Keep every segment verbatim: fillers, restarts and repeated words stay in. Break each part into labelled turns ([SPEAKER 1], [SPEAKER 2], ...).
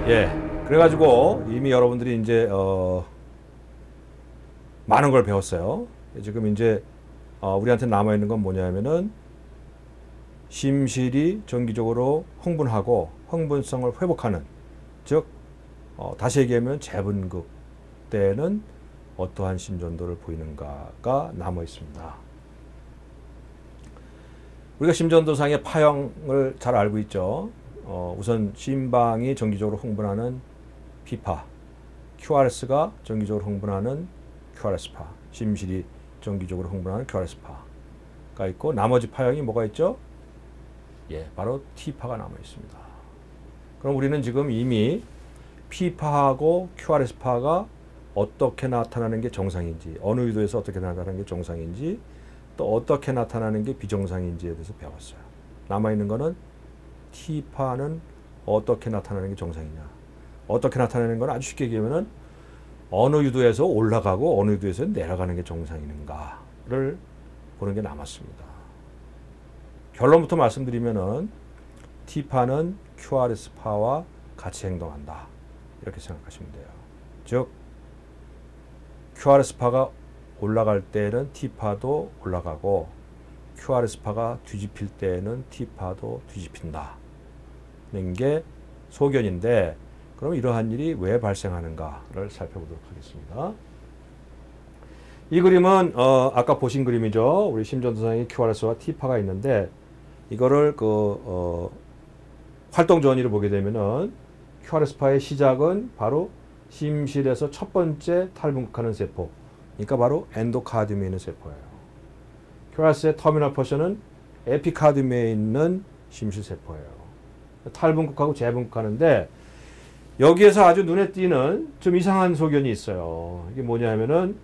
[SPEAKER 1] 예, 그래가지고 이미 여러분들이 이제 어, 많은 걸 배웠어요. 지금 이제 어, 우리한테 남아 있는 건 뭐냐면은 심실이 정기적으로 흥분하고 흥분성을 회복하는, 즉 어, 다시 얘기하면 재분급 때는 어떠한 심전도를 보이는가가 남아 있습니다. 우리가 심전도상의 파형을 잘 알고 있죠. 어, 우선 심방이 정기적으로 흥분하는 P파, 큐알에스가 정기적으로 흥분하는 큐알에스파, 심실이 정기적으로 흥분하는 큐알에스파가 있고, 나머지 파형이 뭐가 있죠? 예, 바로 T파가 남아 있습니다. 그럼 우리는 지금 이미 P파하고 큐알에스파가 어떻게 나타나는 게 정상인지, 어느 유도에서 어떻게 나타나는 게 정상인지, 또 어떻게 나타나는 게 비정상인지에 대해서 배웠어요. 남아있는 거는 T파는 어떻게 나타나는 게 정상이냐, 어떻게 나타나는 건 아주 쉽게 얘기하면 어느 유도에서 올라가고 어느 유도에서 내려가는 게 정상인가를 보는 게 남았습니다. 결론부터 말씀드리면은 T파는 큐알에스파와 같이 행동한다, 이렇게 생각하시면 돼요. 즉 큐알에스파가 올라갈 때는 T파도 올라가고 큐알에스파가 뒤집힐 때는 T파도 뒤집힌다는 게 소견인데, 그럼 이러한 일이 왜 발생하는가를 살펴보도록 하겠습니다. 이 그림은 어, 아까 보신 그림이죠. 우리 심전도상에 큐알에스와 T파가 있는데, 이거를 그 어, 활동 전이를 보게 되면은 큐알에스파의 시작은 바로 심실에서 첫 번째 탈분극하는 세포, 그러니까 바로 엔도카디움에 있는 세포예요. 큐알에스의 터미널 포션은 에피카디움에 있는 심실 세포예요. 탈분극하고 재분극하는데, 여기에서 아주 눈에 띄는 좀 이상한 소견이 있어요. 이게 뭐냐면은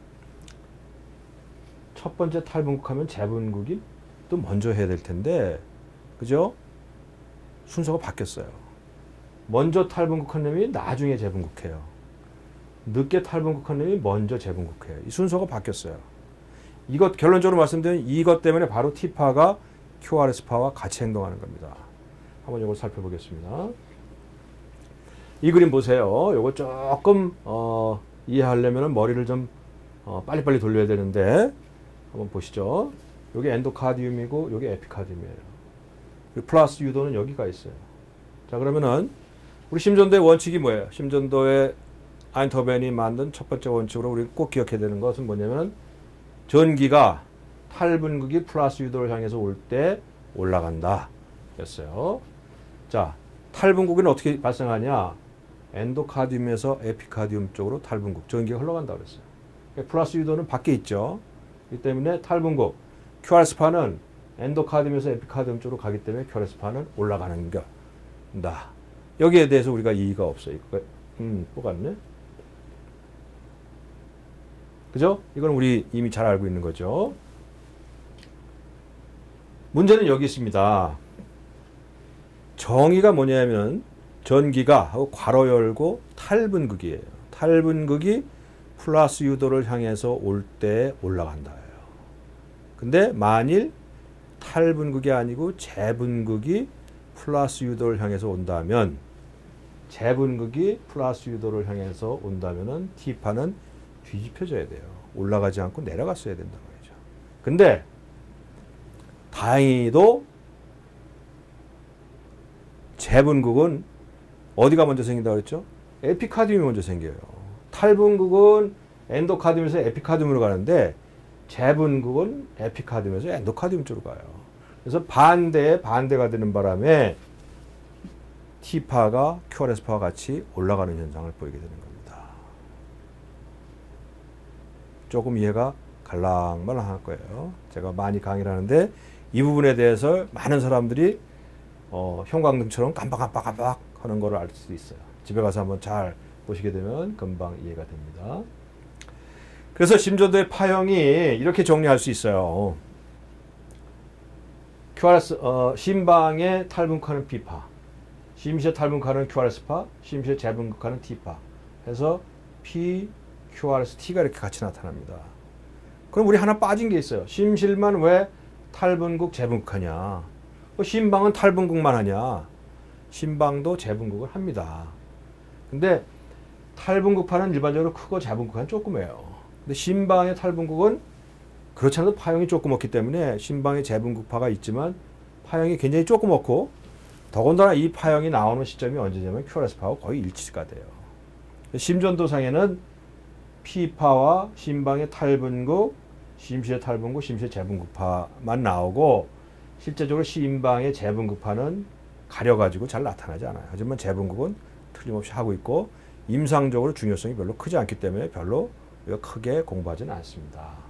[SPEAKER 1] 첫 번째 탈분극하면 재분극이 또 먼저 해야 될 텐데, 그죠? 순서가 바뀌었어요. 먼저 탈분극한 놈이 나중에 재분극해요. 늦게 탈분극한 놈이 먼저 재분극해요. 이 순서가 바뀌었어요. 이것 결론적으로 말씀드리면 이것 때문에 바로 T파가 큐알에스파와 같이 행동하는 겁니다. 한번 이걸 살펴보겠습니다. 이 그림 보세요. 이거 조금 어, 이해하려면 머리를 좀 어, 빨리빨리 돌려야 되는데, 한번 보시죠. 여기 엔도카디움이고 여기 에피카디움이에요. 플러스 유도는 여기가 있어요. 자, 그러면은 우리 심전도의 원칙이 뭐예요? 심전도의 아인터벤이 만든 첫 번째 원칙으로 우리 꼭 기억해야 되는 것은 뭐냐면, 전기가 탈분극이 플러스 유도를 향해서 올 때 올라간다 였어요. 자, 탈분극은 어떻게 발생하냐? 엔도카디움에서 에피카디움 쪽으로 탈분극, 전기가 흘러간다 그랬어요. 플러스 유도는 밖에 있죠. 이 때문에 탈분극, 큐알에스파는 엔도카디움에서 에피카디움 쪽으로 가기 때문에 큐알에스파는 올라가는 거다. 여기에 대해서 우리가 이의가 없어요. 음, 똑같네. 그죠? 이건 우리 이미 잘 알고 있는 거죠. 문제는 여기 있습니다. 정의가 뭐냐면 전기가 하고 괄호 열고 탈분극이에요. 탈분극이 플러스 유도를 향해서 올 때 올라간다예요. 근데 만일 탈분극이 아니고 재분극이 플러스 유도를 향해서 온다면, 재분극이 플러스 유도를 향해서 온다면은 T파는 뒤집혀져야 돼요. 올라가지 않고 내려갔어야 된단 말이죠. 근데 다행히도 재분극은 어디가 먼저 생긴다고 그랬죠? 에피카디움이 먼저 생겨요. 탈분극은 엔도카디움에서 에피카디움으로 가는데, 재분극은 에피카디움에서 엔도카디움 쪽으로 가요. 그래서 반대에 반대가 되는 바람에 T파가 큐알에스파와 같이 올라가는 현상을 보이게 되는 겁니다. 조금 이해가 갈랑말랑할 거예요. 제가 많이 강의를 하는데 이 부분에 대해서 많은 사람들이 어, 형광등처럼 깜빡깜빡깜빡 하는 거를 알 수 있어요. 집에 가서 한번 잘 보시게 되면 금방 이해가 됩니다. 그래서 심전도의 파형이 이렇게 정리할 수 있어요. 큐알에스, 어, 심방에 탈분극하는 P파, 심실에 탈분극하는 큐알에스파, 심실에 재분극하는 T파 해서 P, 큐알에스, T가 이렇게 같이 나타납니다. 그럼 우리 하나 빠진 게 있어요. 심실만 왜 탈분극, 재분극하냐? 심방은 탈분극만 하냐? 심방도 재분극을 합니다. 근데 탈분극파는 일반적으로 크고 잡은극파는 조그매요. 근데 심방의 탈분극은 그렇지 않아도 파형이 조그맣기 때문에 심방의 재분극파가 있지만 파형이 굉장히 조그맣고 더군다나 이 파형이 나오는 시점이 언제냐면 큐알에스파하고 거의 일치가 돼요. 심전도상에는 P파와 심방의 탈분극, 심실의 탈분극, 심실의 재분극파만 나오고 실제적으로 심방의 재분극파는 가려가지고 잘 나타나지 않아요. 하지만 재분극은 틀림없이 하고 있고 임상적으로 중요성이 별로 크지 않기 때문에 별로 크게 공부하지는 않습니다.